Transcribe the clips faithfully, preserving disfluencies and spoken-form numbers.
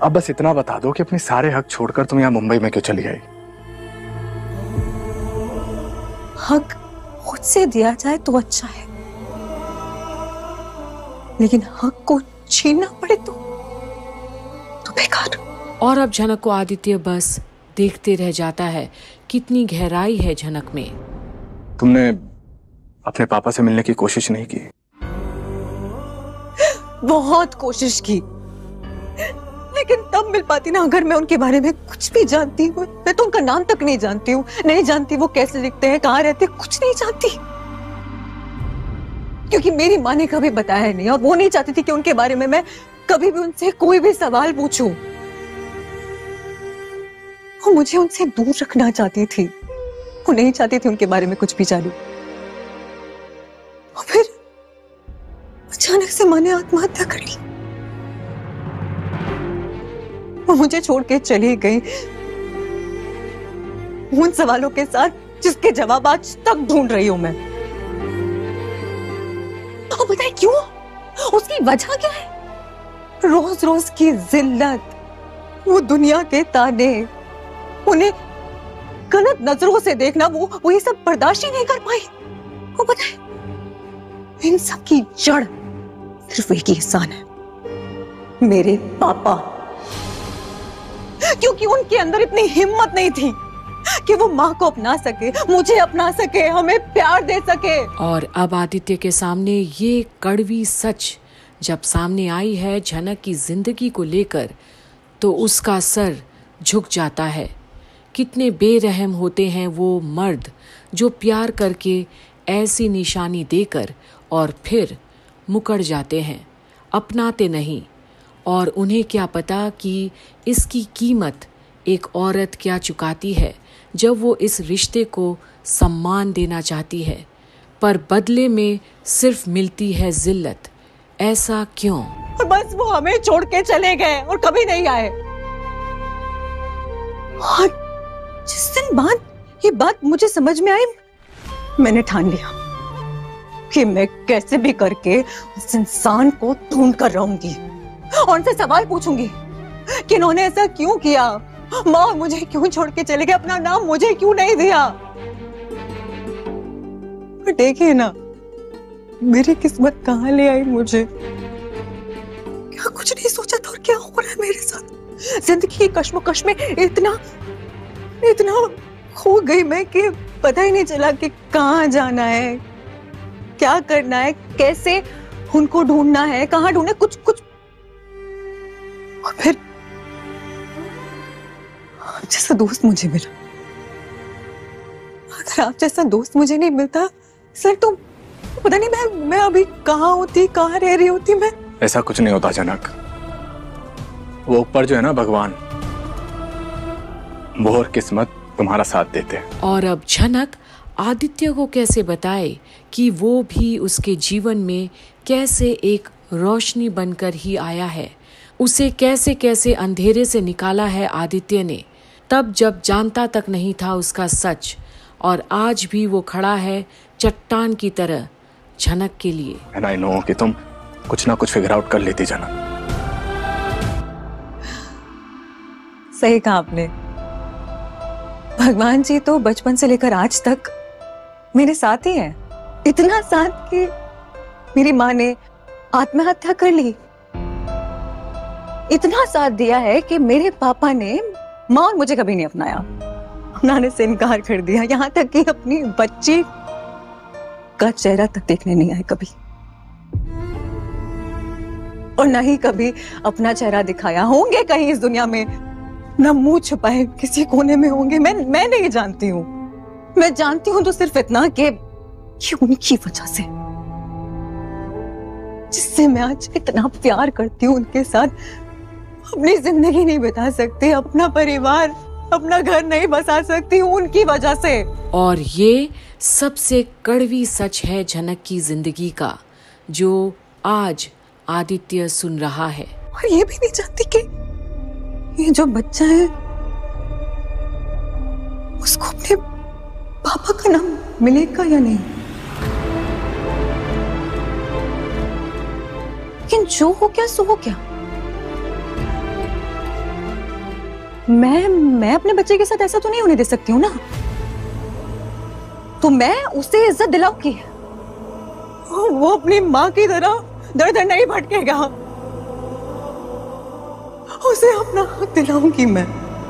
अब बस इतना बता दो कि अपने सारे हक छोड़कर तुम यहाँ मुंबई में क्यों चली आई? हक खुद से दिया जाए तो अच्छा है, लेकिन हक को छीनना पड़े तो तो बेकार। और अब झनक को आदित्य बस देखते रह जाता है। कितनी गहराई है झनक में। तुमने अपने पापा से मिलने की कोशिश नहीं की? बहुत कोशिश की, लेकिन तब मिल पाती ना अगर मैं उनके बारे में कुछ भी जानती हूँ। मैं तो उनका नाम तक नहीं जानती हूँ, नहीं जानती वो कैसे लिखते हैं, कहाँ रहते हैं, कुछ नहीं जानती। क्योंकि मेरी माँ ने कभी बताया नहीं और वो नहीं चाहती थी कि उनके बारे में मैं कभी भी उनसे कोई भी सवाल पूछूं। वो मुझे उनसे दूर रखना चाहती थी, वो नहीं चाहती थी उनके बारे में कुछ भी जानूं। और फिर अचानक से माँ ने आत्महत्या कर ली। वो मुझे छोड़ के चली गई उन सवालों के साथ जिसके जवाब आज तक ढूंढ रही हूं मैं। तो बताए क्यों? उसकी वजह क्या है? रोज रोज की जिल्लत, वो दुनिया के ताने, उन्हें गलत नजरों से देखना, वो वो ये सब बर्दाश्त ही नहीं कर पाई। वो बताए इन सब की जड़ सिर्फ एक ही इंसान है, मेरे पापा। क्योंकि उनके अंदर इतनी हिम्मत नहीं थी कि वो माँ को अपना सके, मुझे अपना सके, हमें प्यार दे सके। और अब आदित्य के सामने ये कड़वी सच जब सामने आई है झनक की जिंदगी को लेकर, तो उसका सर झुक जाता है। कितने बेरहम होते हैं वो मर्द जो प्यार करके ऐसी निशानी देकर और फिर मुकर जाते हैं, अपनाते नहीं। और उन्हें क्या पता कि इसकी कीमत एक औरत क्या चुकाती है जब वो इस रिश्ते को सम्मान देना चाहती है, पर बदले में सिर्फ मिलती है जिल्लत। ऐसा क्यों? और बस वो हमें छोड़ के चले गए और कभी नहीं आए। और जिस दिन बाद ये बात मुझे समझ में आई, मैंने ठान लिया कि मैं कैसे भी करके उस इंसान को ढूंढ कर रहूंगी और उनसे सवाल पूछूंगी कि इन्होंने ऐसा क्यों किया, माँ मुझे क्यों छोड़ के चले गए, अपना नाम मुझे क्यों नहीं दिया। देखिए ना मेरी किस्मत कहाँ ले आई मुझे। क्या कुछ नहीं सोचा था और क्या हो रहा है मेरे साथ। जिंदगी की कश्मकश में इतना इतना खो गई मैं कि पता ही नहीं चला कि कहाँ जाना है, क्या करना है, कैसे उनको ढूंढना है, कहाँ ढूंढना, कुछ कुछ। और फिर आप जैसा दोस्त मुझे मिला। अगर आप जैसा दोस्त मुझे नहीं मिलता सर तो पता नहीं मैं मैं अभी कहाँ होती, कहाँ रह रही होती मैं। ऐसा कुछ नहीं होता जनक, वो ऊपर जो है ना भगवान, वो और किस्मत तुम्हारा साथ देते हैं। और अब झनक आदित्य को कैसे बताए कि वो भी उसके जीवन में कैसे एक रोशनी बनकर ही आया है, उसे कैसे कैसे अंधेरे से निकाला है आदित्य ने, तब जब जानता तक नहीं था उसका सच। और आज भी वो खड़ा है चट्टान की तरह झनक के लिए। And I know कि तुम कुछ ना कुछ फिगर आउट कर लेती जनक। सही कहा आपने। भगवान जी तो बचपन से लेकर आज तक मेरे साथ ही हैं। इतना साथ कि मेरी माँ ने आत्महत्या कर ली। इतना साथ दिया है कि मेरे पापा ने माँ और मुझे कभी नहीं अपनाया, अपनाने से इनकार कर दिया। यहाँ तक कि अपनी बच्ची का चेहरा तक देखने नहीं आए कभी, और न ही कभी अपना चेहरा दिखाया। होंगे कहीं इस दुनिया में, न मुंह छुपाए किसी कोने में होंगे। मैं मैं नहीं जानती हूँ। मैं जानती हूँ तो सिर्फ इतना कि उनकी वजह से, जिससे मैं आज इतना प्यार करती हूँ उनके साथ, अपनी जिंदगी नहीं बिता सकती, अपना परिवार, अपना घर नहीं बसा सकती हूँ उनकी वजह से। और ये सबसे कड़वी सच है झनक की जिंदगी का, जो आज आदित्य सुन रहा है। और ये भी नहीं जानती कि ये जो बच्चा है उसको अपने पापा का नाम मिलेगा या नहीं। लेकिन जो हो क्या सो हो क्या। मैं मैं अपने बच्चे के साथ ऐसा तो नहीं होने दे सकती हूँ ना। तो मैं उसे इज्जत दिलाऊंगी, वो अपनी माँ की तरह दर दर नहीं भटकेगा। उसे अपना हक दिलाऊंगी मैं,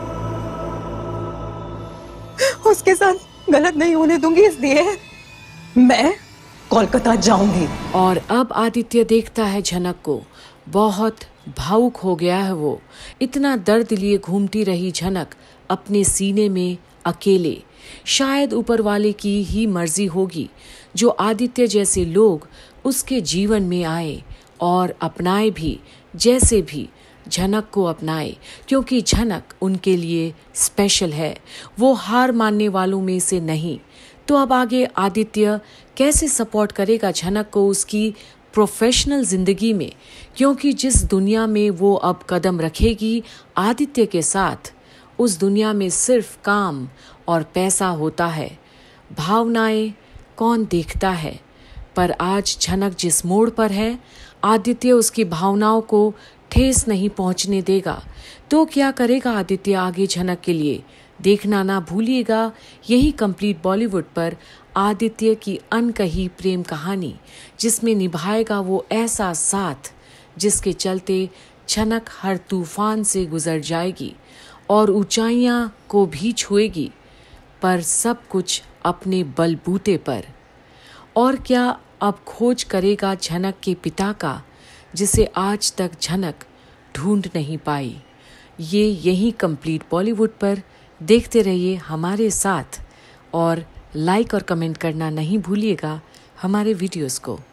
उसके साथ गलत नहीं होने दूंगी, इसलिए मैं कोलकाता जाऊंगी। और अब आदित्य देखता है झनक को। बहुत भावुक हो गया है वो। इतना दर्द लिए घूमती रही झनक अपने सीने में अकेले। शायद ऊपर वाले की ही मर्जी होगी जो आदित्य जैसे लोग उसके जीवन में आए और अपनाए भी, जैसे भी झनक को अपनाए, क्योंकि झनक उनके लिए स्पेशल है। वो हार मानने वालों में से नहीं। तो अब आगे आदित्य कैसे सपोर्ट करेगा झनक को उसकी प्रोफेशनल जिंदगी में, क्योंकि जिस दुनिया में वो अब कदम रखेगी आदित्य के साथ, उस दुनिया में सिर्फ काम और पैसा होता है। भावनाएं कौन देखता है। पर आज झनक जिस मोड़ पर है, आदित्य उसकी भावनाओं को ठेस नहीं पहुंचने देगा। तो क्या करेगा आदित्य आगे झनक के लिए, देखना ना भूलिएगा यही कंप्लीट बॉलीवुड पर आदित्य की अनकही प्रेम कहानी, जिसमें निभाएगा वो ऐसा साथ जिसके चलते झनक हर तूफान से गुजर जाएगी और ऊंचाइयां को भी छुएगी, पर सब कुछ अपने बलबूते पर। और क्या अब खोज करेगा झनक के पिता का, जिसे आज तक झनक ढूंढ नहीं पाई। ये यही कंप्लीट बॉलीवुड पर देखते रहिए हमारे साथ, और लाइक और कमेंट करना नहीं भूलिएगा हमारे वीडियोस को।